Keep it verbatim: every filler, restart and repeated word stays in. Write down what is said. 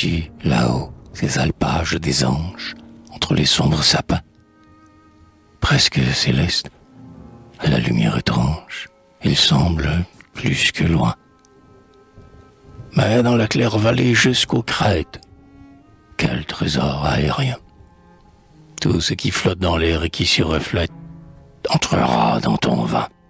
ici, là-haut, ces alpages des anges, entre les sombres sapins, presque céleste, à la lumière étrange, il semble plus que loin. Mais dans la claire vallée jusqu'aux crêtes, quel trésor aérien! Tout ce qui flotte dans l'air et qui s'y reflète entrera dans ton vin.